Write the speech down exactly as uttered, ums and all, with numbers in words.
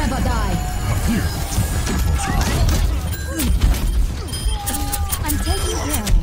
never die. Appear. I'm taking care of it.